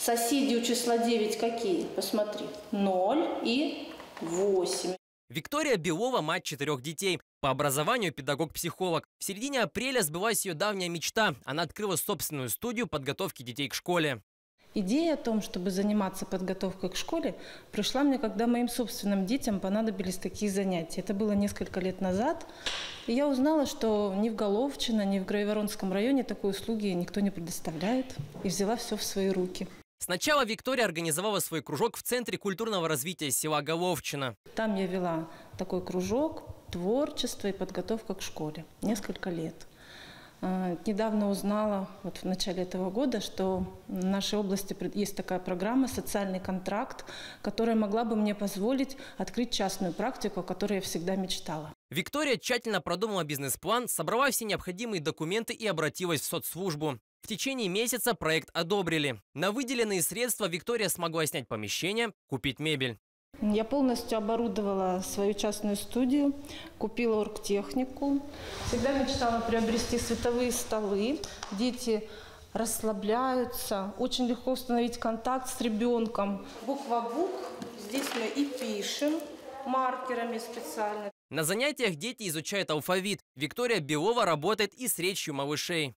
Соседи у числа 9 какие? Посмотри. 0 и 8. Виктория Белова – мать 4 детей. По образованию педагог-психолог. В середине апреля сбылась ее давняя мечта. Она открыла собственную студию подготовки детей к школе. Идея о том, чтобы заниматься подготовкой к школе, пришла мне, когда моим собственным детям понадобились такие занятия. Это было несколько лет назад. И я узнала, что ни в Головчино, ни в Грайворонском районе такой услуги никто не предоставляет. И взяла все в свои руки. Сначала Виктория организовала свой кружок в Центре культурного развития села Головчино. Там я вела такой кружок «Творчество и подготовка к школе» несколько лет. Недавно узнала, вот в начале этого года, что в нашей области есть такая программа «Социальный контракт», которая могла бы мне позволить открыть частную практику, о которой я всегда мечтала. Виктория тщательно продумала бизнес-план, собрала все необходимые документы и обратилась в соцслужбу. В течение месяца проект одобрили. На выделенные средства Виктория смогла снять помещение, купить мебель. Я полностью оборудовала свою частную студию, купила оргтехнику. Всегда мечтала приобрести световые столы. Дети расслабляются, очень легко установить контакт с ребенком. Буква «Бук». Здесь мы и пишем маркерами специально. На занятиях дети изучают алфавит. Виктория Белова работает и с речью малышей.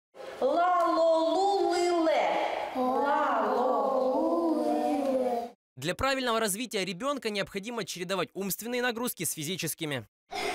Для правильного развития ребенка необходимо чередовать умственные нагрузки с физическими.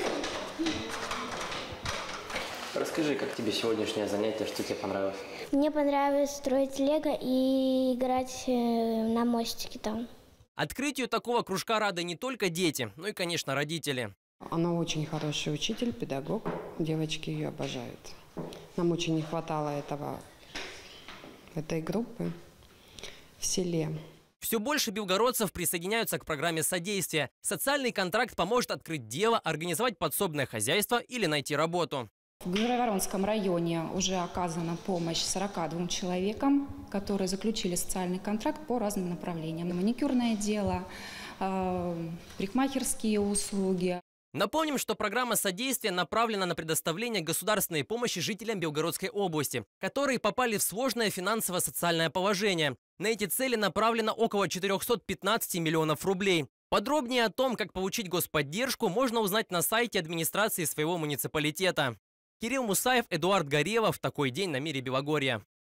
Расскажи, как тебе сегодняшнее занятие, что тебе понравилось? Мне понравилось строить лего и играть на мостике там. Открытию такого кружка рады не только дети, но и, конечно, родители. Она очень хороший учитель, педагог. Девочки ее обожают. Нам очень не хватало этой группы в селе. Все больше белгородцев присоединяются к программе содействия. Социальный контракт поможет открыть дело, организовать подсобное хозяйство или найти работу. В Грайворонском районе уже оказана помощь 42 человекам, которые заключили социальный контракт по разным направлениям. Маникюрное дело, парикмахерские услуги. Напомним, что программа содействия направлена на предоставление государственной помощи жителям Белгородской области, которые попали в сложное финансово-социальное положение. На эти цели направлено около 415 миллионов рублей. Подробнее о том, как получить господдержку, можно узнать на сайте администрации своего муниципалитета. Кирилл Мусаев, Эдуард Горелов. Такой день на Мире Белогорья.